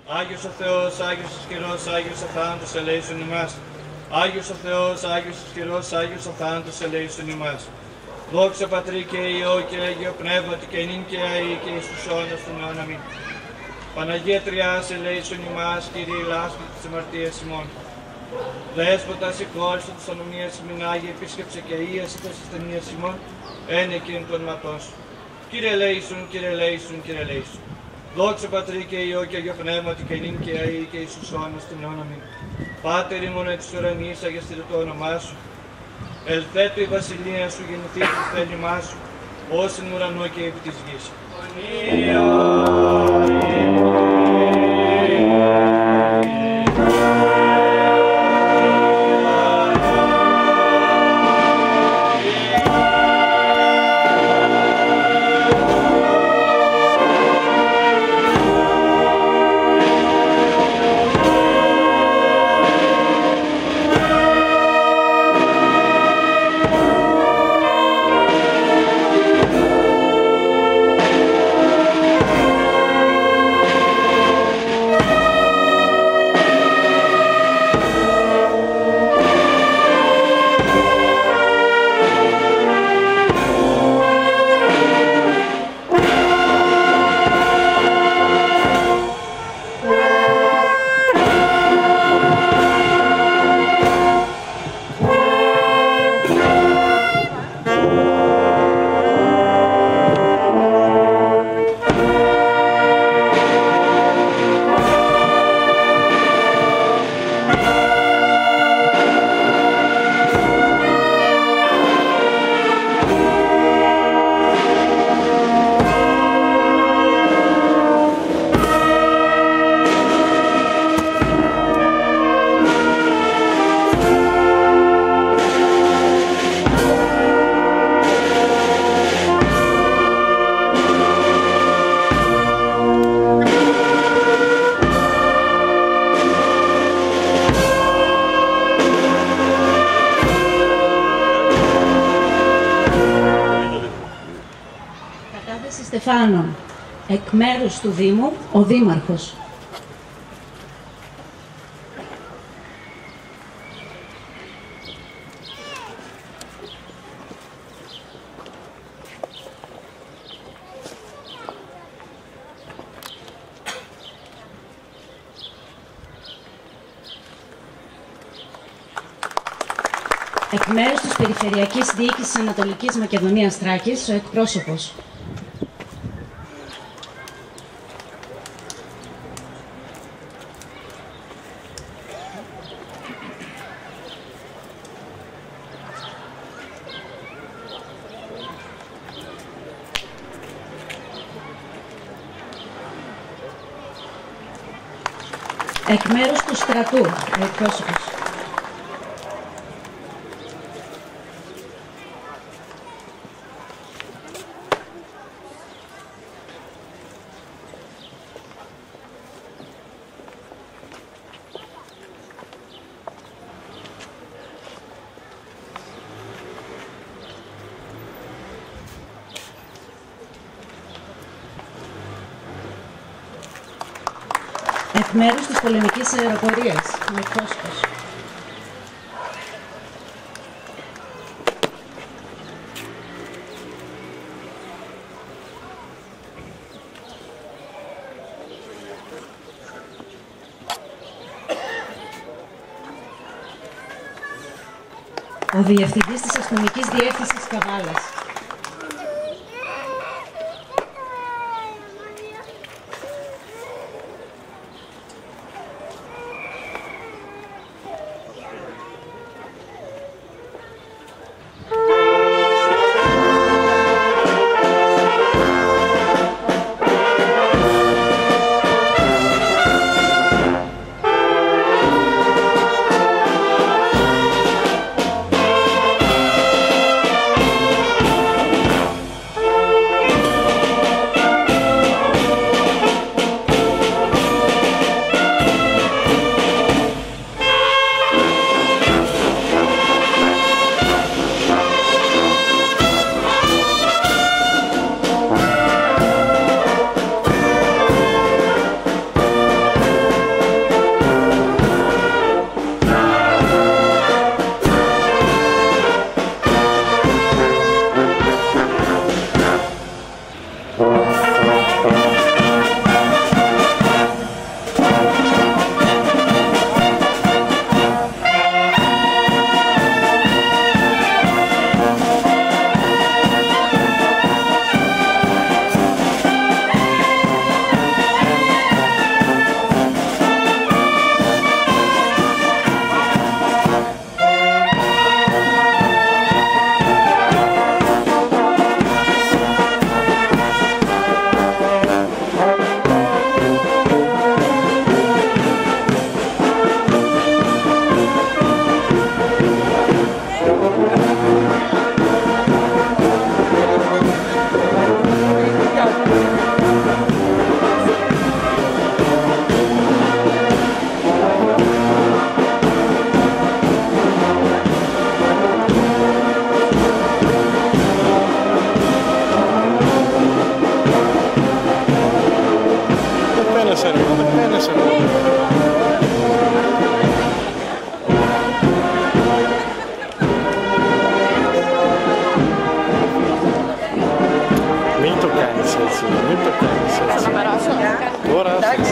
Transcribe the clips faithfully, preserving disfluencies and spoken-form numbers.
Άγιος ο Θεός, Άγιος ισχυρός, Άγιος ο θάνατος, ελέησον ημάς. Άγιος ο Θεός, Άγιος ισχυρός, Άγιος ο θάνατος, ελέησον ημάς. Δόξα Πατρί και Υιό και Αγίο Πνεύματι και νυν και αεί και εις τους αιώνας των αιώνων. Αμήν. Παναγία Τριάς, ελέησον ημάς, Κύριε λάσκη της αμαρτίας ημών. Δέσποτα συγχώρησε της ανομίας ημών, Άγιε επίσκεψε και ίασε της ασθενείας ημών, εν εκείνων των ματών σου. Κύριε ελέησον, Κύριε ελέησον, Κύριε ελέησον. Δόξα Πατρί και Υιό και Αγίο Πνεύματι και νυν και αεί και εις τους αιώνας των αιώνων. Αμήν. Πάτερ ημών εκ της ουρανής, αγιαστήτω το όνομά σου. Ελθέτω η βασιλεία σου, γεννηθήτω το θέλημά σου, ως εν ουρανό και επί της γης. Στεφάνων. Εκ μέρους του Δήμου, ο Δήμαρχος. Εκ μέρους της Περιφερειακής Διοίκησης Ανατολικής Μακεδονίας Θράκης, ο εκπρόσωπος. Εκ μέρους του στρατού, ο εκπρόσωπος. Εκ μέρους της πολεμικής αεροπορίας, ο εκπρόσωπος. Ο Διευθυντής της Αστυνομικής Διεύθυνσης Καβάλας. Μην το κάνεις έτσι, μην το κάνεις έτσι. Θα περάσω. Τώρα, εντάξει.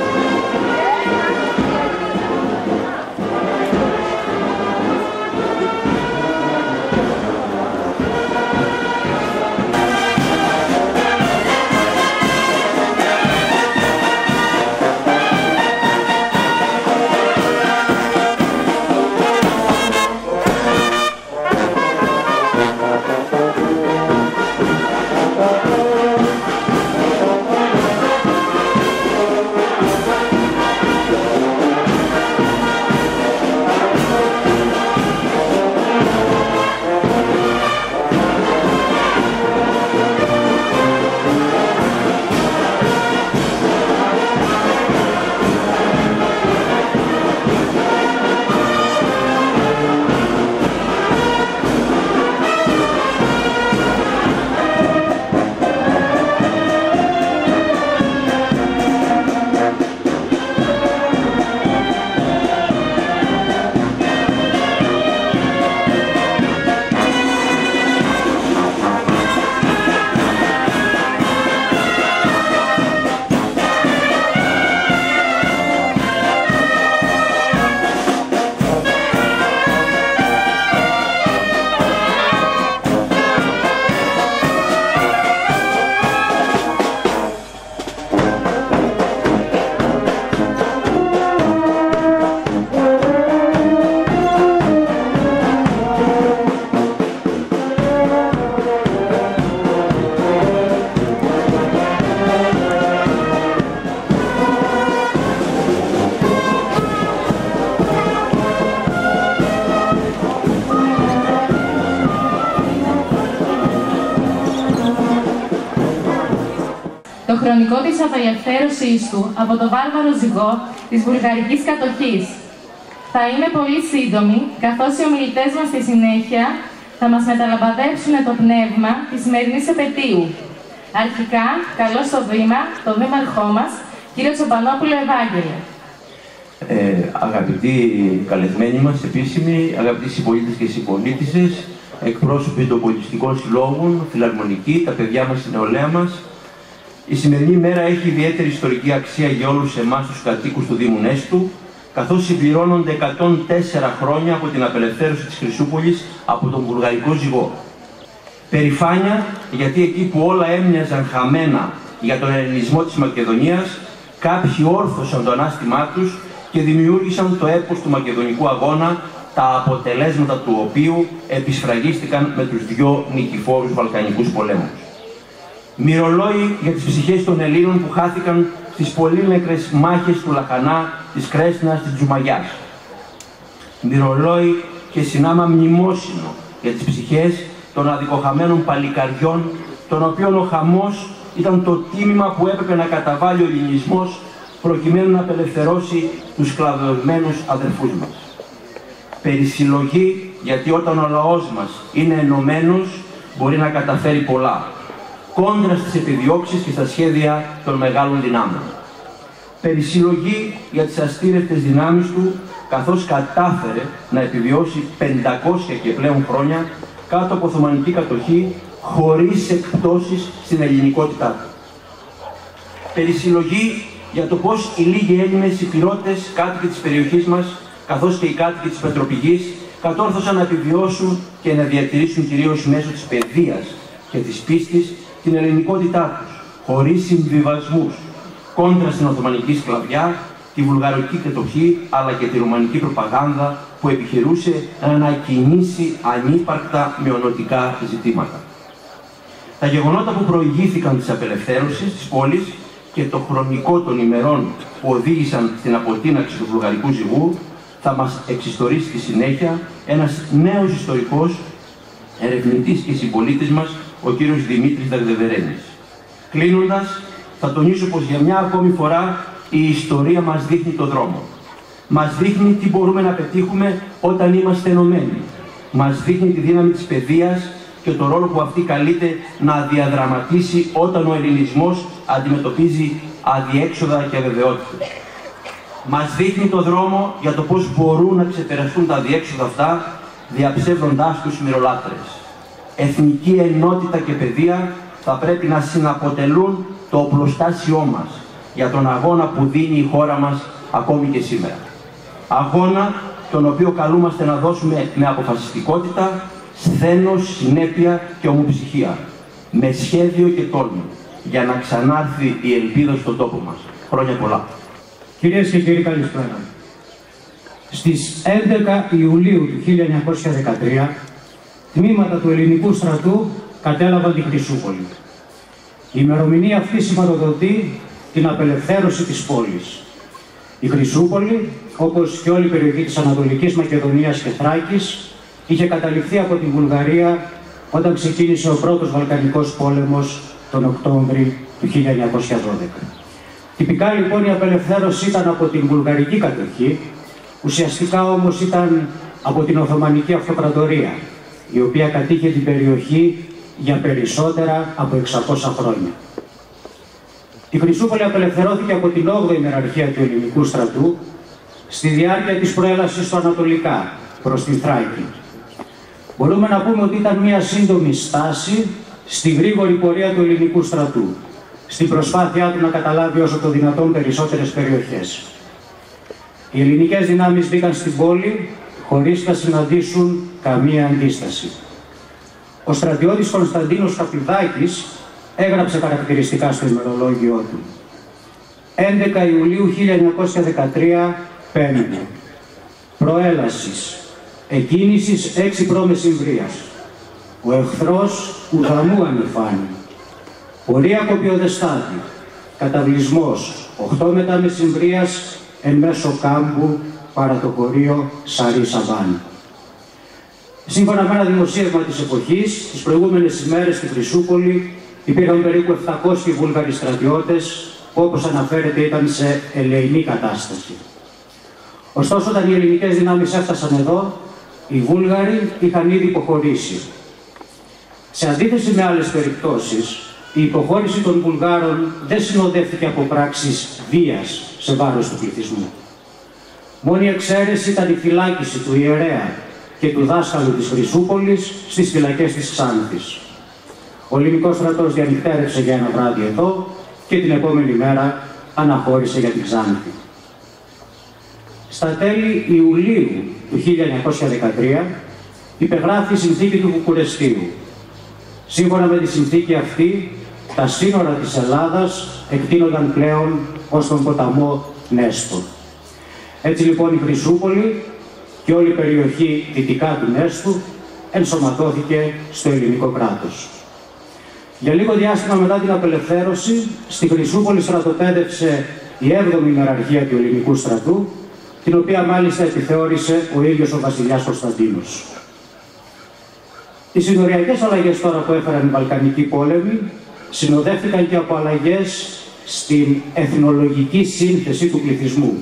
Το χρονικό της απελευθέρωσής του από το βάρβαρο ζυγό της βουλγαρικής κατοχής. Θα είμαι πολύ σύντομη, καθώς οι ομιλητές μας στη συνέχεια θα μας μεταλαμπαδεύσουν το πνεύμα της σημερινής επετείου. Αρχικά, καλώ στο βήμα, το δήμαρχό μας, κύριο Τσοπανόπουλο Ευάγγελε. Ε, αγαπητοί καλεσμένοι μας, επίσημοι, αγαπητοί συμπολίτες και συμπολίτησες, εκπρόσωποι των πολιτιστικών συλλόγων, φιλαρμονικοί, τα παιδιά μας, η νεολαία μας, η σημερινή μέρα έχει ιδιαίτερη ιστορική αξία για όλους εμάς τους κατοίκους του Δήμου Νέστου, καθώς συμπληρώνονται εκατόν τέσσερα χρόνια από την απελευθέρωση της Χρυσούπολης από τον βουλγαρικό ζυγό. Περηφάνεια, γιατί εκεί που όλα έμοιαζαν χαμένα για τον ελληνισμό της Μακεδονίας, κάποιοι όρθωσαν το ανάστημά τους και δημιούργησαν το έπος του μακεδονικού αγώνα, τα αποτελέσματα του οποίου επισφραγίστηκαν με τους δυο νικηφόρους Βαλκανικούς πολέμους. Μυρολόι για τις ψυχές των Ελλήνων που χάθηκαν στις πολύ νεκρές μάχες του Λαχανά, της Κρέσνας, της Τζουμαγιάς. Μυρολόι και συνάμα μνημόσυνο για τις ψυχές των αδικοχαμένων παλικαριών, των οποίων ο χαμός ήταν το τίμημα που έπρεπε να καταβάλει ο ελληνισμός προκειμένου να απελευθερώσει τους σκλαβευμένους αδερφούς μας. Περισυλλογή, γιατί όταν ο λαός μας είναι ενωμένος μπορεί να καταφέρει πολλά, κόντρα στις επιδιώξεις και στα σχέδια των μεγάλων δυνάμεων. Περισυλλογή για τις αστήρευτες δυνάμεις του, καθώς κατάφερε να επιβιώσει πεντακόσια και πλέον χρόνια κάτω από Οθωμανική κατοχή, χωρίς εκπτώσεις στην ελληνικότητά του. Περισυλλογή για το πώς οι λίγοι Έλληνες υπηρώτες κάτοικοι της περιοχής μας, καθώς και οι κάτοικοι της Πετροπηγής, κατόρθωσαν να επιβιώσουν και να διατηρήσουν κυρίως μέσω της παιδείας και της πίστης την ελληνικότητά τους, χωρίς συμβιβασμούς, κόντρα στην Οθωμανική σκλαβιά, τη βουλγαρική κατοχή, αλλά και τη ρουμανική προπαγάνδα που επιχειρούσε να ανακοινήσει ανύπαρκτα μειονοτικά ζητήματα. Τα γεγονότα που προηγήθηκαν της απελευθέρωσης της πόλης και το χρονικό των ημερών που οδήγησαν στην αποτείναξη του βουλγαρικού ζυγού θα μας εξιστορήσει στη συνέχεια ένας νέος ιστορικός, ερευνητής και συμπολίτης μας, ο κύριος Δημήτρης Δαγδεβερένης. Κλείνοντας, θα τονίσω πως για μια ακόμη φορά η ιστορία μας δείχνει το δρόμο. Μας δείχνει τι μπορούμε να πετύχουμε όταν είμαστε ενωμένοι. Μας δείχνει τη δύναμη της παιδείας και το ρόλο που αυτή καλείται να διαδραματίσει όταν ο ελληνισμός αντιμετωπίζει αδιέξοδα και αβεβαιότητες. Μας δείχνει το δρόμο για το πώς μπορούν να ξεπεραστούν τα αδιέξοδα αυτά, διαψεύδοντάς τους μοιρολάτρες. Εθνική ενότητα και παιδεία θα πρέπει να συναποτελούν το οπλοστάσιό μας για τον αγώνα που δίνει η χώρα μας ακόμη και σήμερα. Αγώνα τον οποίο καλούμαστε να δώσουμε με αποφασιστικότητα, σθένος, συνέπεια και ομοψυχία, με σχέδιο και τόλμη, για να ξανάρθει η ελπίδα στον τόπο μας. Χρόνια πολλά. Κυρίες και κύριοι, καλησπέρα. Στις έντεκα Ιουλίου του χίλια εννιακόσια δεκατρία, τμήματα του ελληνικού στρατού κατέλαβαν τη Χρυσούπολη. Η ημερομηνία αυτή σηματοδοτεί την απελευθέρωση της πόλης. Η Χρυσούπολη, όπως και όλη η περιοχή της Ανατολικής Μακεδονίας και Θράκης, είχε καταληφθεί από την Βουλγαρία όταν ξεκίνησε ο πρώτος Βαλκανικός πόλεμος τον Οκτώβρη του χίλια εννιακόσια δώδεκα. Τυπικά λοιπόν η απελευθέρωση ήταν από την βουλγαρική κατοχή, ουσιαστικά όμως ήταν από την Οθωμανική Αυτοκρατορία, η οποία κατήχε την περιοχή για περισσότερα από εξακόσια χρόνια. Η Χρυσούπολη απελευθερώθηκε από την όγδοη ημεραρχία του ελληνικού στρατού στη διάρκεια της προέλασης στο Ανατολικά, προς την Θράκη. Μπορούμε να πούμε ότι ήταν μια σύντομη στάση στη γρήγορη πορεία του ελληνικού στρατού, στην προσπάθειά του να καταλάβει όσο το δυνατόν περισσότερες περιοχές. Οι ελληνικές δυνάμεις μπήκαν στην πόλη χωρίς να συναντήσουν καμία αντίσταση. Ο στρατιώτης Κωνσταντίνος Καπηδάκης έγραψε χαρακτηριστικά στο ημερολόγιο του. έντεκα Ιουλίου χίλια εννιακόσια δεκατρία, Πέμπτη. Προέλασης. Εκκίνησης έξι προ-Μεσημβρίας. Ο εχθρός ουδαμού ανεφάνει. Πορεία Κοπιοδεστάτη. Καταβλισμός. οκτώ μετά Μεσημβρίας εν μέσω κάμπου παρά το χωρίο Σαρή Σαββάνη. Σύμφωνα με ένα δημοσίευμα της εποχής, τις προηγούμενες ημέρες στη Χρυσούπολη υπήρχαν περίπου επτακόσιοι Βούλγαροι στρατιώτες που, όπως αναφέρεται, ήταν σε ελεηνή κατάσταση. Ωστόσο, όταν οι ελληνικές δυνάμεις έφτασαν εδώ, οι Βούλγαροι είχαν ήδη υποχωρήσει. Σε αντίθεση με άλλες περιπτώσεις, η υποχώρηση των Βουλγάρων δεν συνοδεύτηκε από πράξεις βίας σε βάρος του πληθυσμού. Μόνη εξαίρεση ήταν η φυλάκιση του ιερέα και του δάσκαλου της Χρυσούπολης στις φυλακές της Ξάνθης. Ο ελληνικός στρατός διανυκτέρευσε για ένα βράδυ εδώ και την επόμενη μέρα αναχώρησε για την Ξάνθη. Στα τέλη Ιουλίου του χίλια εννιακόσια δεκατρία υπεγράφει η συνθήκη του Βουκουρεστίου. Σύμφωνα με τη συνθήκη αυτή, τα σύνορα της Ελλάδας εκτείνονταν πλέον ως τον ποταμό Νέστο. Έτσι λοιπόν η Χρυσούπολη και όλη η περιοχή δυτικά του Νέστου ενσωματώθηκε στο ελληνικό κράτος. Για λίγο διάστημα μετά την απελευθέρωση, στη Χρυσούπολη στρατοπέδευσε η έβδομη ημεραρχία του ελληνικού στρατού, την οποία μάλιστα επιθεώρησε ο ίδιος ο βασιλιάς Κωνσταντίνος. Οι συνοριακές αλλαγές τώρα που έφεραν οι Βαλκανικοί πόλεμοι συνοδεύτηκαν και από αλλαγές στην εθνολογική σύνθεση του πληθυσμού.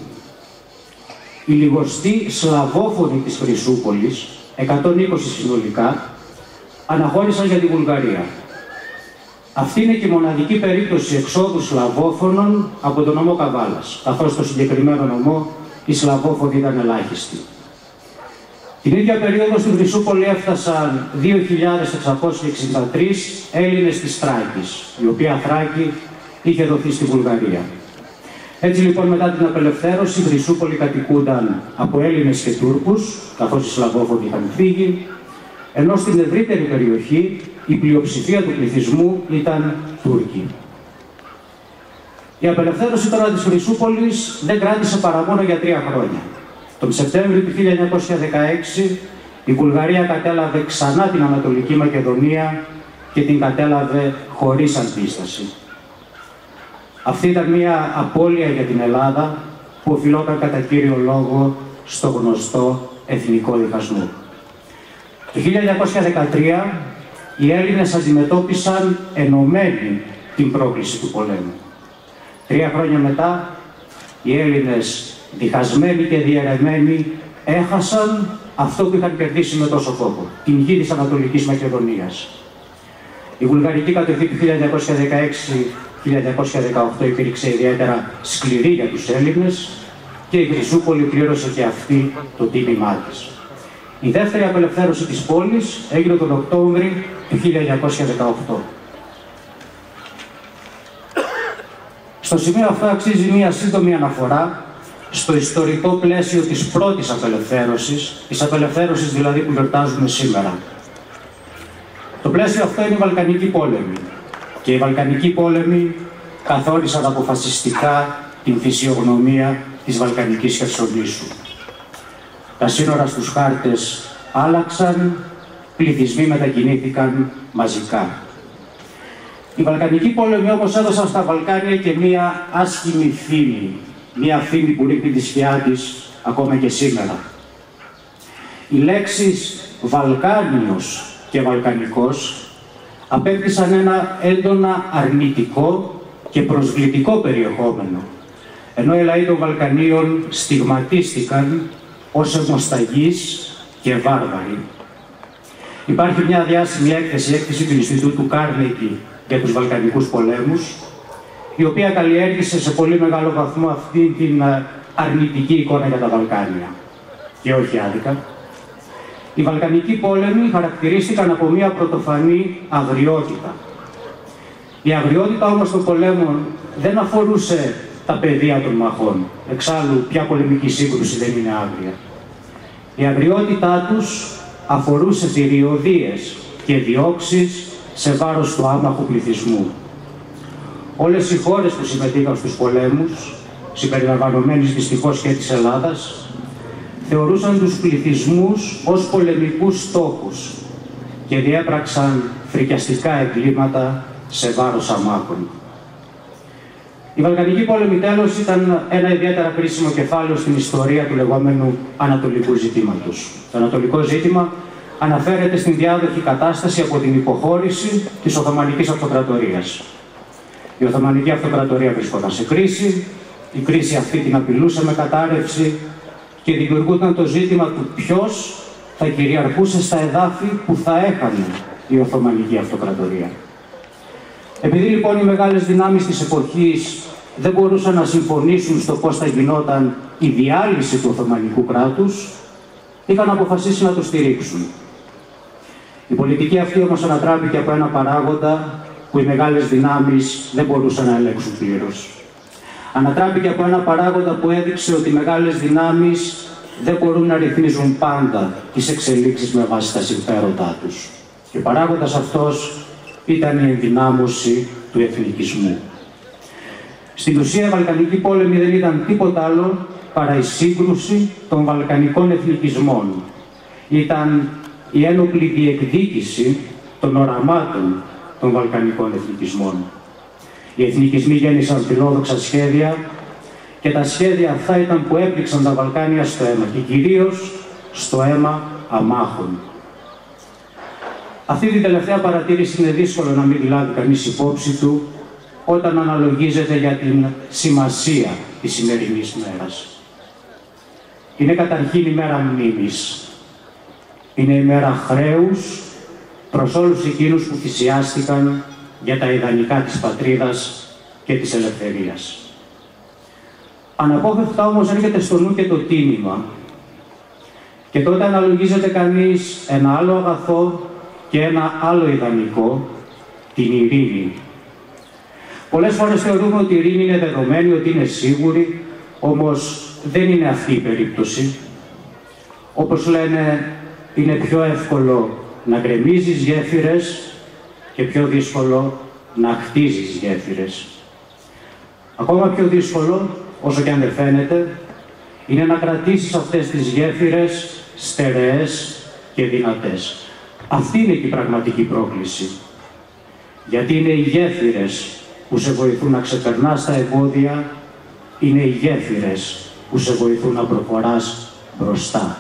Οι λιγοστοί σλαβόφωνοι της Χρυσούπολης, εκατόν είκοσι συνολικά, αναχώρησαν για τη Βουλγαρία. Αυτή είναι και η μοναδική περίπτωση εξόδου Σλαβόφωνων από τον νομό Καβάλας, καθώς στο συγκεκριμένο νομό οι Σλαβόφωνοι ήταν ελάχιστοι. Την ίδια περίοδο στην Χρυσούπολη έφτασαν δύο χιλιάδες εξακόσιοι εξήντα τρεις Έλληνες της Θράκης, η οποία Θράκη είχε δοθεί στη Βουλγαρία. Έτσι λοιπόν μετά την απελευθέρωση η Χρυσούπολη κατοικούνταν από Έλληνες και Τούρκους, καθώς οι Σλαβόφωνοι είχαν φύγει, ενώ στην ευρύτερη περιοχή η πλειοψηφία του πληθυσμού ήταν Τούρκοι. Η απελευθέρωση τώρα της Χρυσούπολης δεν κράτησε παρά μόνο για τρία χρόνια. Τον Σεπτέμβριο του χίλια εννιακόσια δεκαέξι η Βουλγαρία κατέλαβε ξανά την Ανατολική Μακεδονία και την κατέλαβε χωρίς αντίσταση. Αυτή ήταν μια απώλεια για την Ελλάδα που οφειλόταν κατά κύριο λόγο στο γνωστό εθνικό διχασμό. Το χίλια εννιακόσια δεκατρία οι Έλληνες αντιμετώπισαν ενωμένοι την πρόκληση του πολέμου. Τρία χρόνια μετά οι Έλληνες διχασμένοι και διαιρεμένοι έχασαν αυτό που είχαν κερδίσει με τόσο κόπο, την γη της Ανατολικής Μακεδονίας. Η βουλγαρική κατοχή του χίλια εννιακόσια δεκαέξι χίλια εννιακόσια δεκαοκτώ υπήρξε ιδιαίτερα σκληρή για τους Έλληνες και η Χρυσούπολη πλήρωσε και αυτή το τίμημά της. Η δεύτερη απελευθέρωση της πόλης έγινε τον Οκτώβρη του χίλια εννιακόσια δεκαοκτώ. Στο σημείο αυτό αξίζει μία σύντομη αναφορά στο ιστορικό πλαίσιο της πρώτης απελευθέρωσης, της απελευθέρωσης δηλαδή που γιορτάζουμε σήμερα. Το πλαίσιο αυτό είναι η Βαλκανική πόλεμη και οι Βαλκανικοί πόλεμοι καθόρισαν αποφασιστικά την φυσιογνωμία της Βαλκανικής Χερσονήσου. Τα σύνορα στους χάρτες άλλαξαν, πληθυσμοί μετακινήθηκαν μαζικά. Οι Βαλκανικοί πόλεμοι όμως έδωσαν στα Βαλκάνια και μία άσχημη φήμη, μία φήμη που ρίχνει τη σκιά της ακόμα και σήμερα. Οι λέξεις Βαλκάνιος και Βαλκανικός απέκτησαν ένα έντονα αρνητικό και προσβλητικό περιεχόμενο, ενώ οι λαοί των Βαλκανίων στιγματίστηκαν ως αιμοσταγείς και βάρβαροι. Υπάρχει μια διάσημη έκθεση, έκθεση του Ινστιτούτου Κάρνεγκι για τους Βαλκανικούς πολέμους, η οποία καλλιέργησε σε πολύ μεγάλο βαθμό αυτή την αρνητική εικόνα για τα Βαλκάνια. Και όχι άδικα. Οι Βαλκανικοί πόλεμοι χαρακτηρίστηκαν από μια πρωτοφανή αγριότητα. Η αγριότητα όμως των πολέμων δεν αφορούσε τα πεδία των μαχών. Εξάλλου, ποια πολεμική σύγκρουση δεν είναι άγρια. Η αγριότητά τους αφορούσε θηριωδίες και διώξεις σε βάρος του άμαχου πληθυσμού. Όλες οι χώρες που συμμετείχαν στους πολέμους, συμπεριλαμβανομένης δυστυχώς και της Ελλάδας, θεωρούσαν τους πληθυσμούς ως πολεμικούς στόχους και διέπραξαν φρικιαστικά εγκλήματα σε βάρος αμάχων. Η Βαλκανική πόλεμη τέλος ήταν ένα ιδιαίτερα κρίσιμο κεφάλαιο στην ιστορία του λεγόμενου Ανατολικού ζητήματος. Το Ανατολικό ζήτημα αναφέρεται στην διάδοχη κατάσταση από την υποχώρηση της Οθωμανικής Αυτοκρατορίας. Η Οθωμανική Αυτοκρατορία βρισκόταν σε κρίση, η κρίση αυτή την απειλούσε με κατάρρευση και δημιουργούταν το ζήτημα του ποιος θα κυριαρχούσε στα εδάφη που θα έχανε η Οθωμανική Αυτοκρατορία. Επειδή λοιπόν οι μεγάλες δυνάμεις της εποχής δεν μπορούσαν να συμφωνήσουν στο πώς θα γινόταν η διάλυση του Οθωμανικού κράτους, είχαν αποφασίσει να το στηρίξουν. Η πολιτική αυτή όμως ανατράπηκε από ένα παράγοντα που οι μεγάλες δυνάμεις δεν μπορούσαν να ελέγξουν πλήρως. Ανατράπηκε από ένα παράγοντα που έδειξε ότι οι μεγάλες δυνάμεις δεν μπορούν να ρυθμίζουν πάντα τις εξελίξεις με βάση τα συμφέροντά τους. Και ο παράγοντας αυτός ήταν η ενδυνάμωση του εθνικισμού. Στην ουσία, η Βαλκανική πόλεμη δεν ήταν τίποτα άλλο παρά η σύγκρουση των βαλκανικών εθνικισμών. Ήταν η ένοπλη διεκδίκηση των οραμάτων των βαλκανικών εθνικισμών. Οι εθνικισμοί γέννησαν φιλόδοξα σχέδια και τα σχέδια αυτά ήταν που έπληξαν τα Βαλκάνια στο αίμα και κυρίως στο αίμα αμάχων. Αυτή την τελευταία παρατήρηση είναι δύσκολο να μην λάβει κανείς υπόψη του όταν αναλογίζεται για την σημασία της σημερινής μέρας. Είναι καταρχήν η μέρα μνήμης. Είναι η μέρα χρέους προς όλους εκείνους που θυσιάστηκαν για τα ιδανικά της πατρίδας και της ελευθερίας. Αναπόφευκτα όμως έρχεται στο νου και το τίμημα. Και τότε αναλογίζεται κανείς ένα άλλο αγαθό και ένα άλλο ιδανικό, την ειρήνη. Πολλές φορές θεωρούμε ότι η ειρήνη είναι δεδομένη, ότι είναι σίγουρη, όμως δεν είναι αυτή η περίπτωση. Όπως λένε, είναι πιο εύκολο να γκρεμίζεις γέφυρες και πιο δύσκολο να χτίζεις γέφυρες. Ακόμα πιο δύσκολο, όσο και αν δεν φαίνεται, είναι να κρατήσεις αυτές τις γέφυρες στερεές και δυνατές. Αυτή είναι και η πραγματική πρόκληση. Γιατί είναι οι γέφυρες που σε βοηθούν να ξεπερνάς τα εμπόδια, είναι οι γέφυρες που σε βοηθούν να προχωράς μπροστά.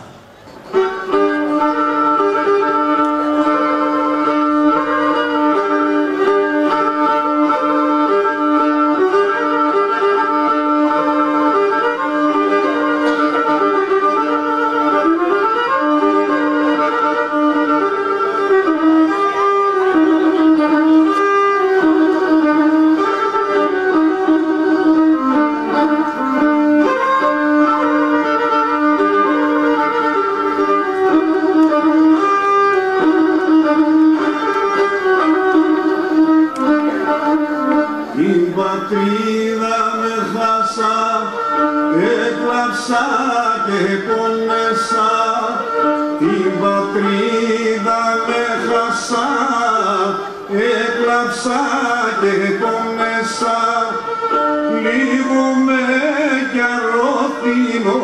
έκλαψα και πόνεσα, την πατρίδα με χάσα, έκλαψα και πόνεσα, λύγομαι κι αρρώθινο.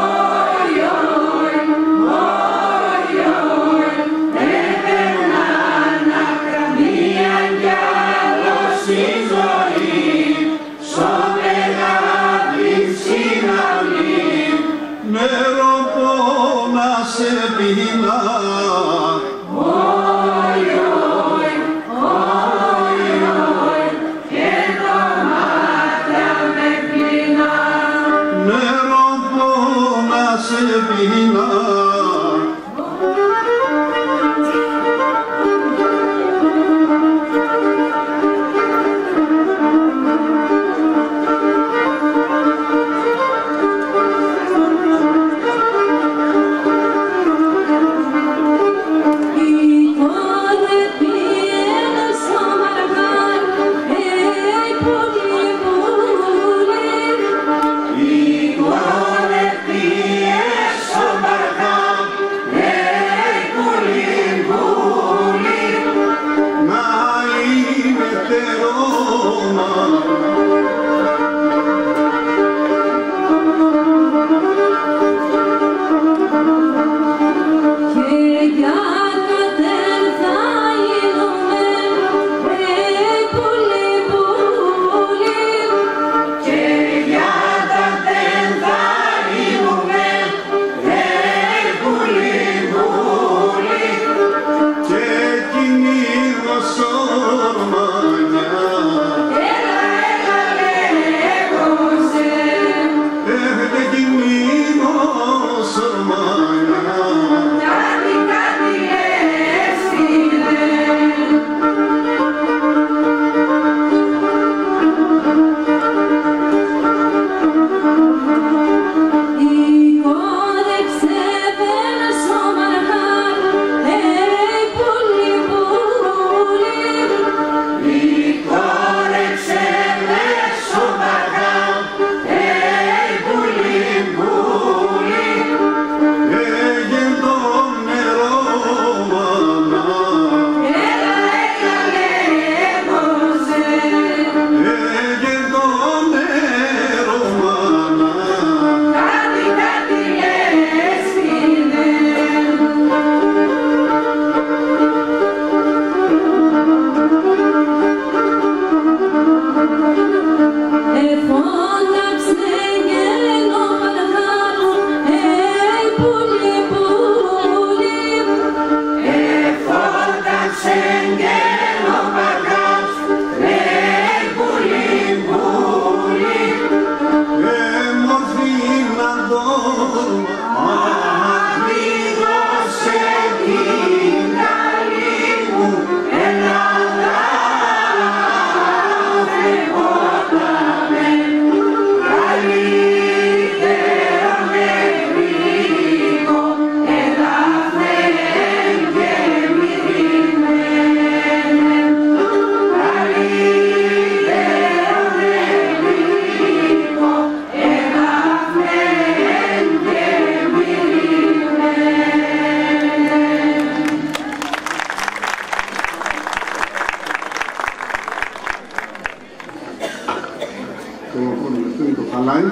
Oi, oi, oi, oi, oi, oi, online.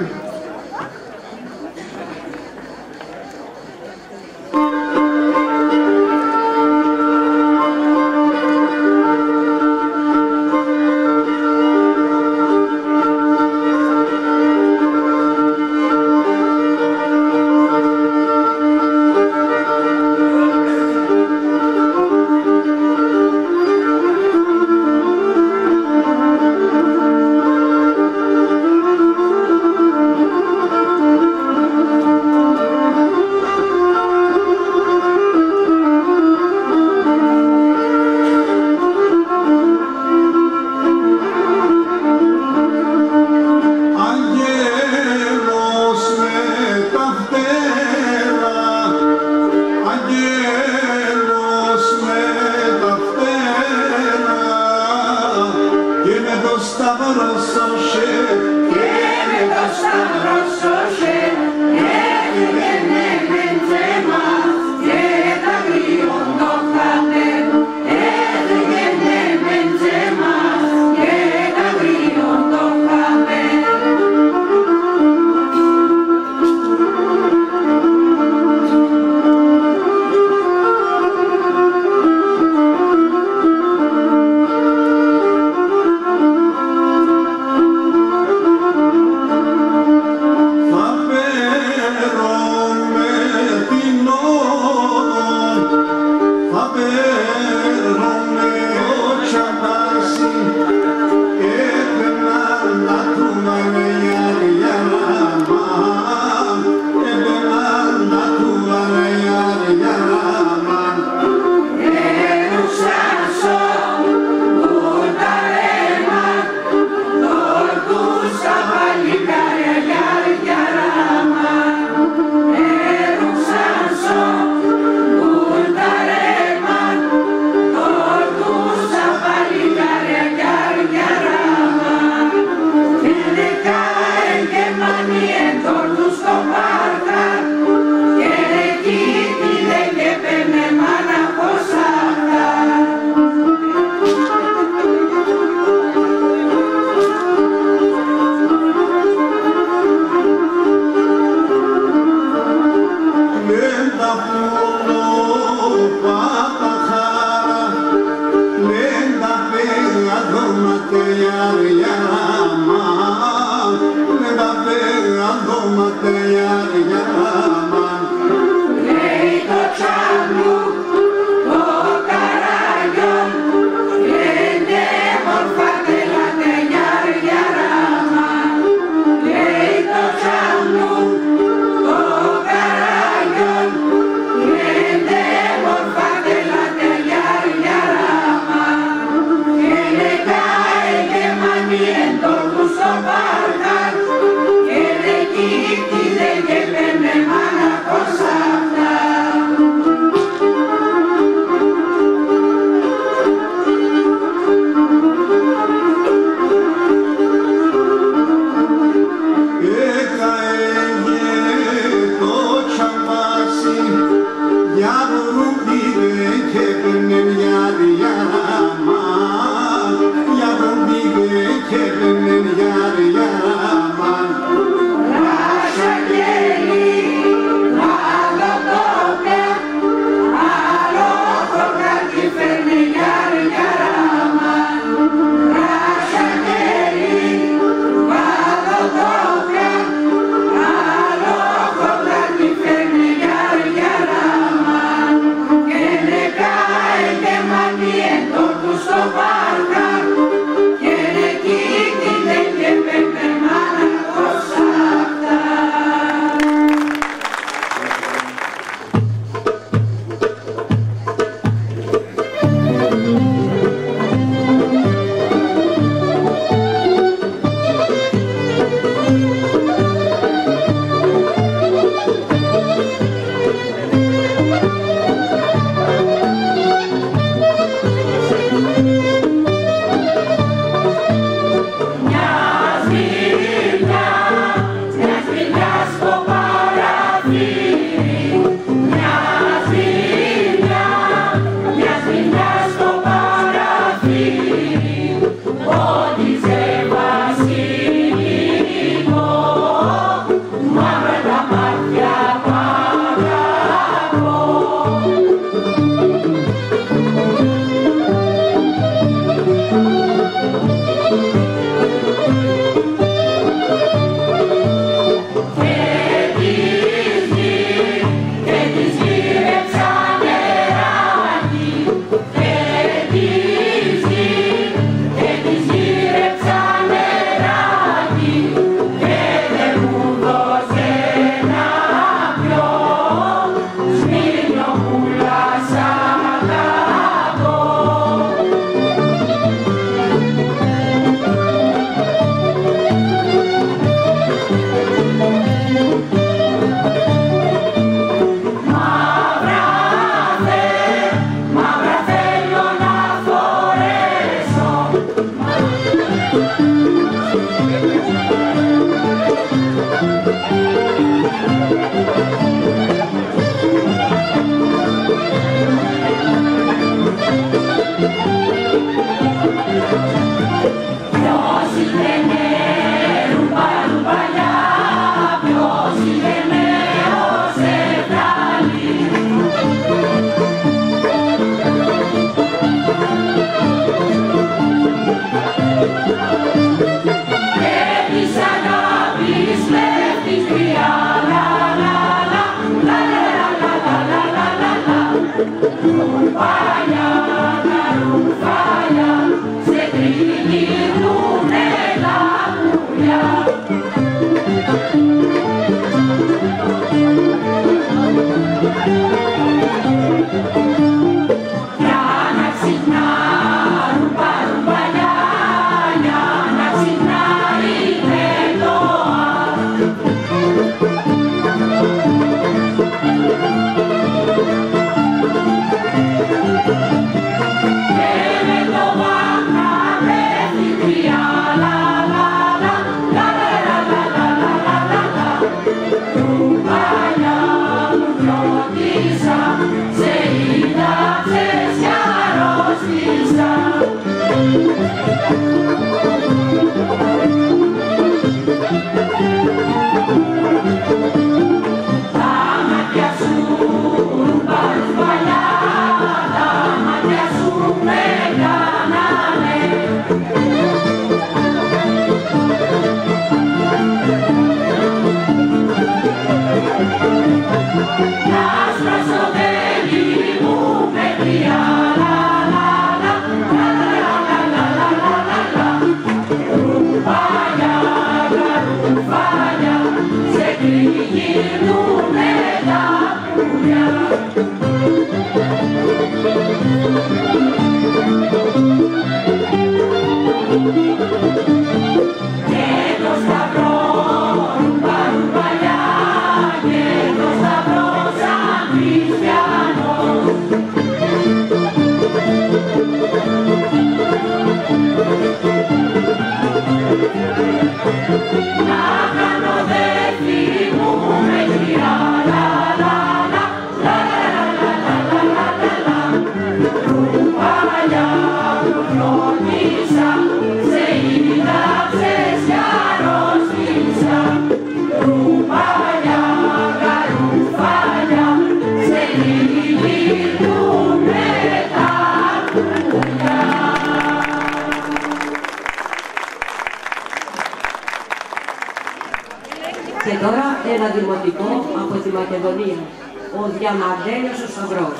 Και τώρα ένα δημοτικό από τη Μακεδονία, ο Διαμαντέλος ο Σταυρός.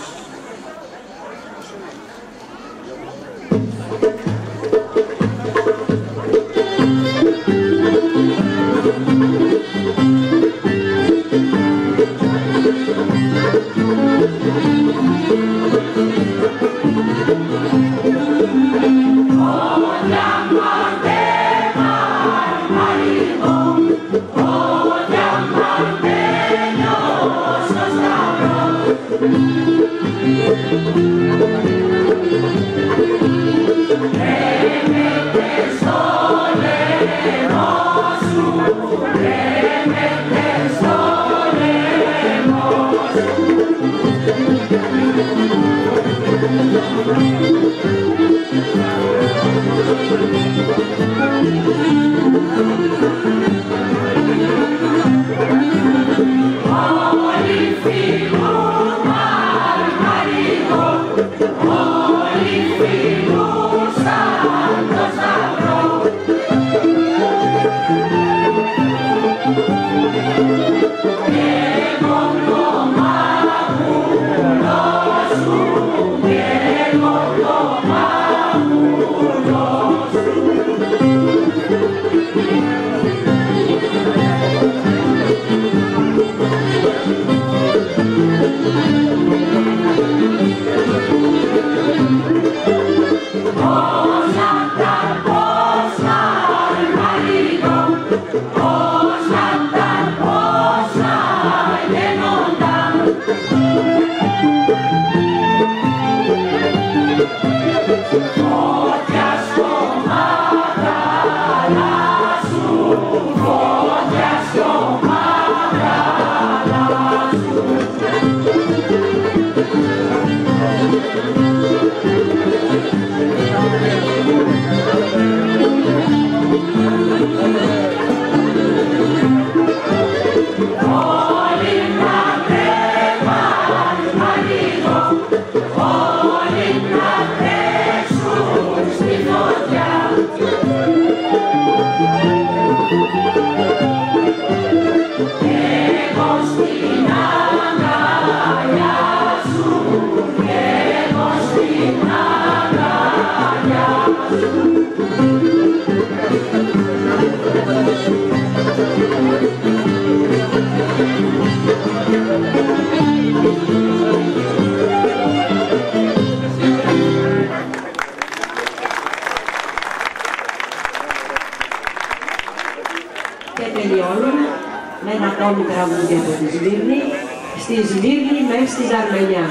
Με ένα ακόμη τραγούδι από τη Σμύρνη, στη Σμύρνη μέχρι στη Ζαρμενιά.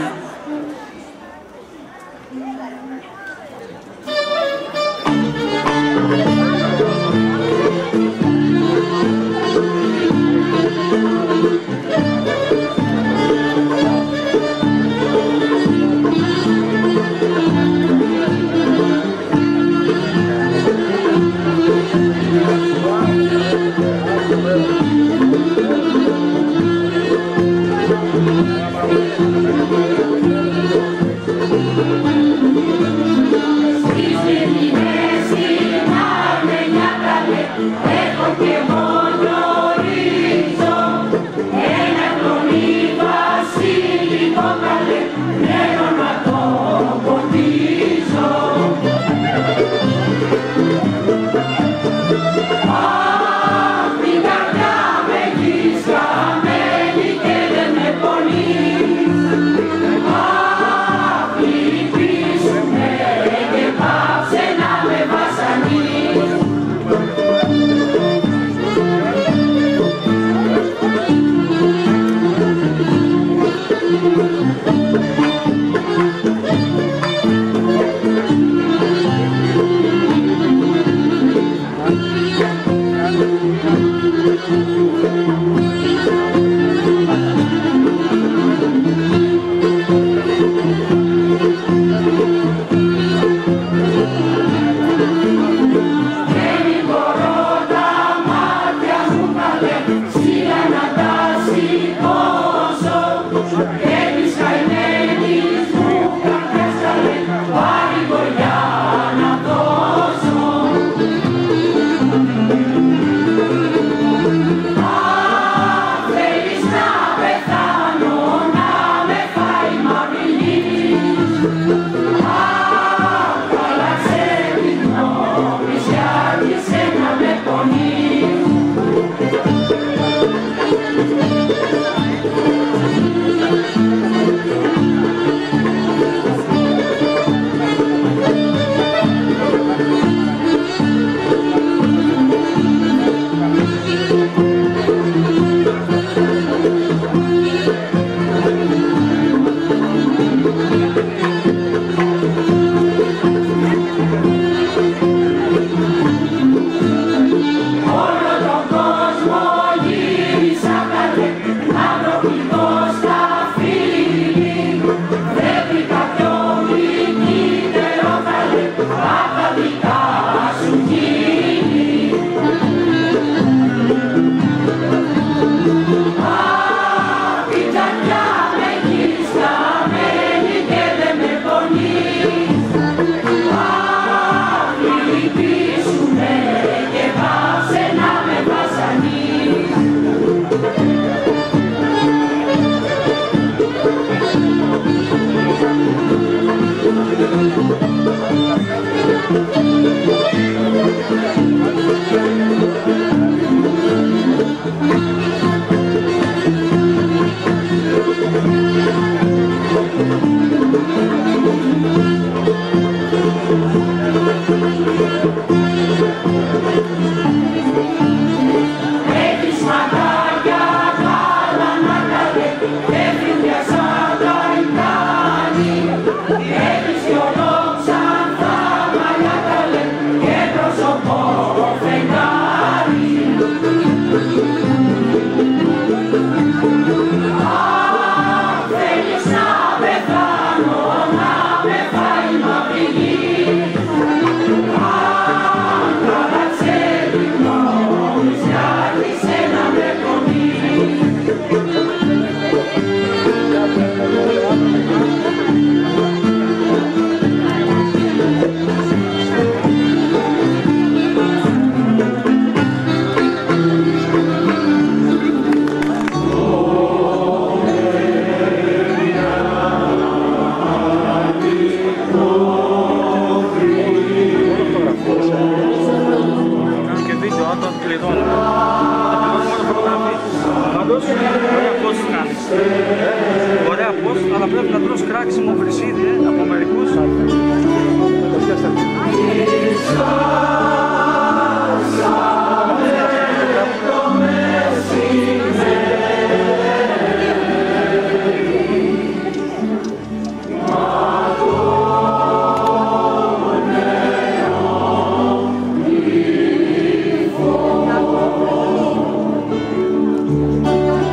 Thank you. Ωραία πώς, αλλά πρέπει να τρως κράξιμο βρυσίδι από μερικούς.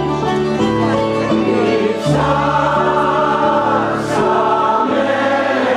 Ψάσαμε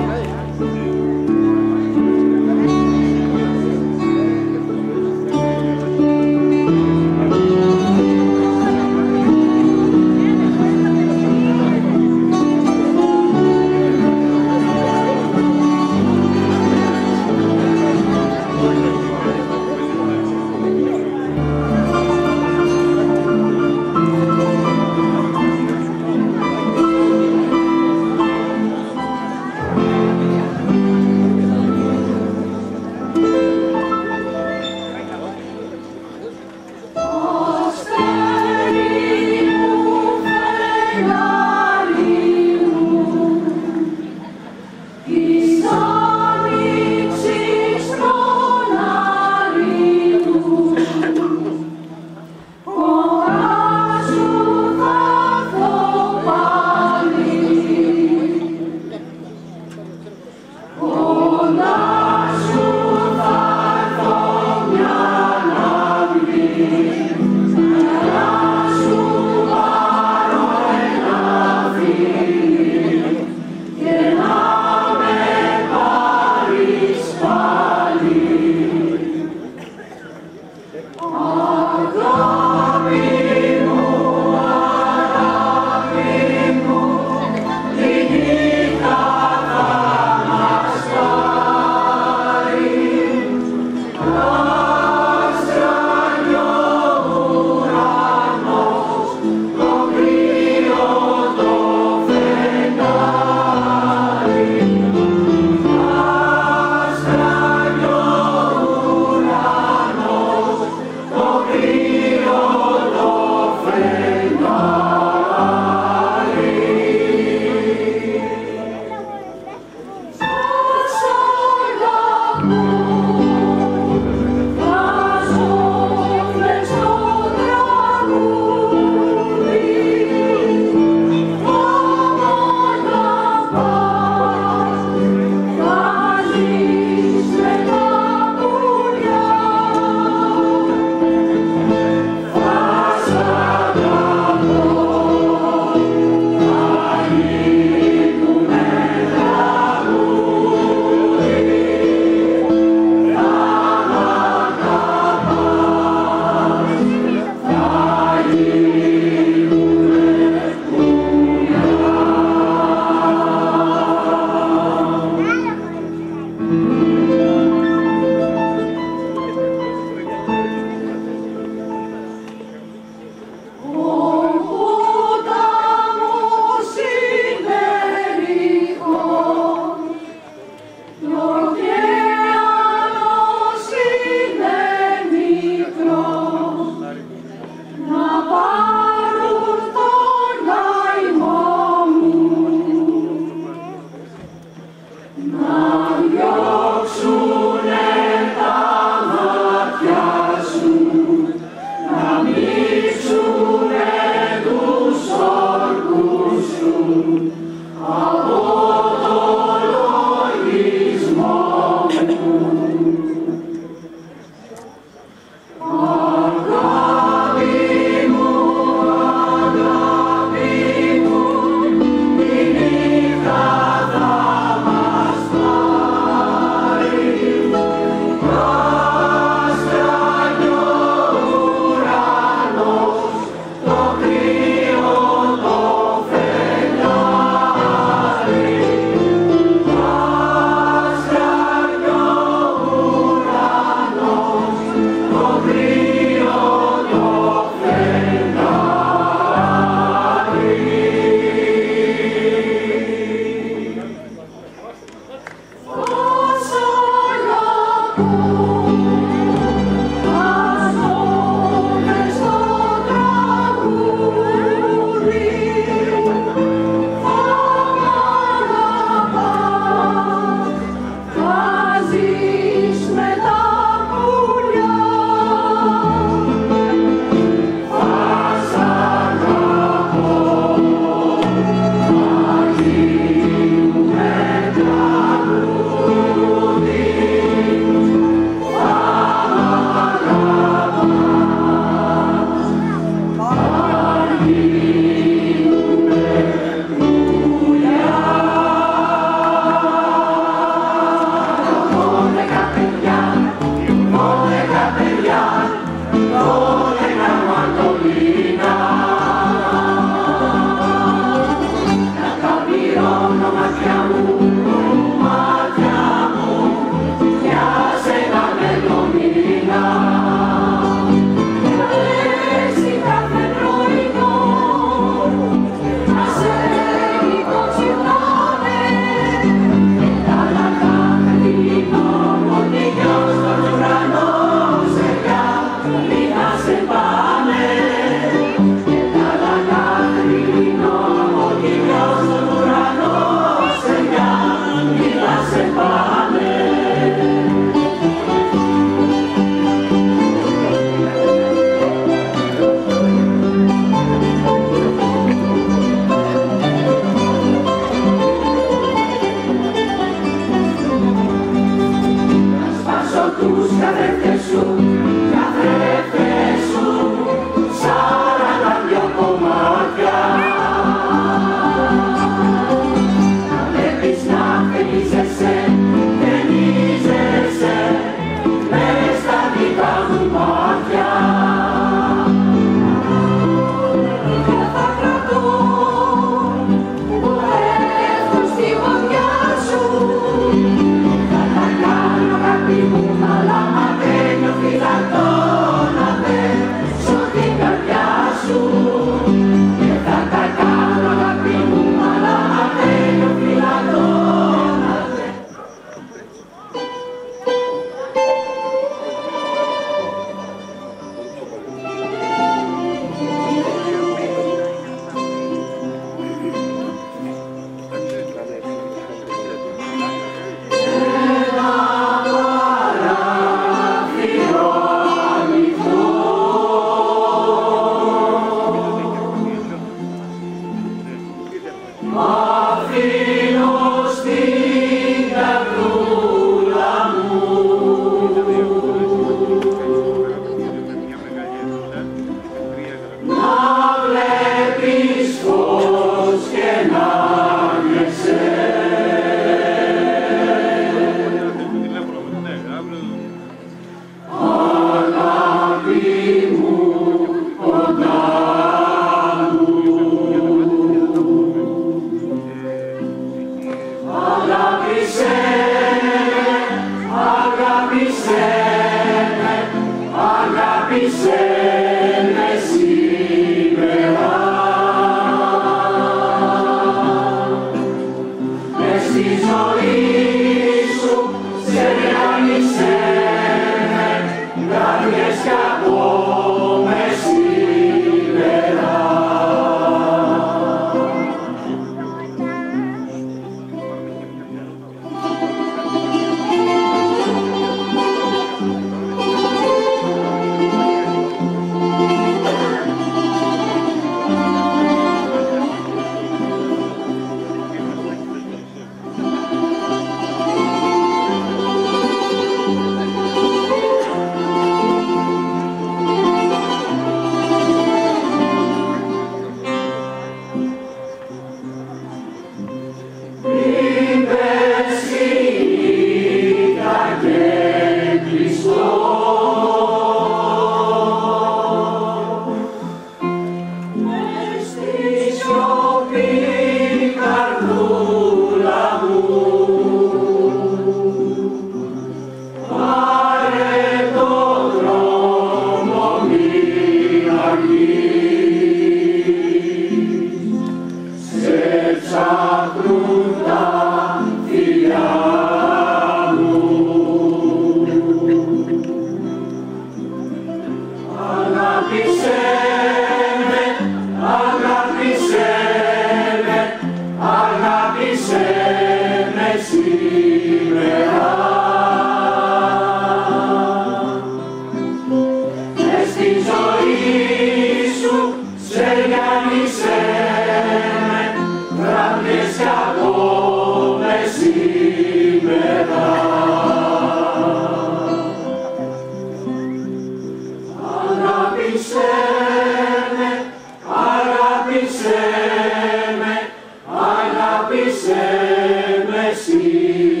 βοήθησε με εσύ.